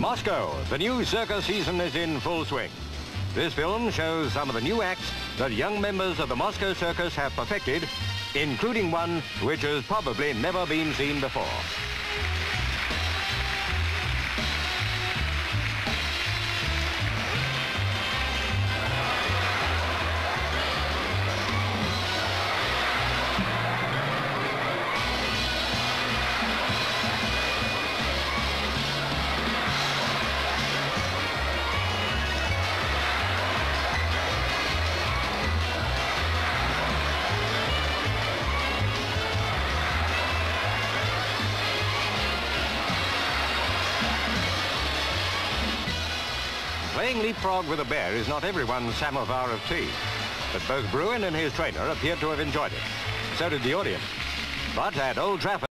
Moscow, the new circus season is in full swing. This film shows some of the new acts that young members of the Moscow Circus have perfected, including one which has probably never been seen before. Playing leapfrog with a bear is not everyone's samovar of tea, but both Bruin and his trainer appeared to have enjoyed it. So did the audience. But at Old Trafford,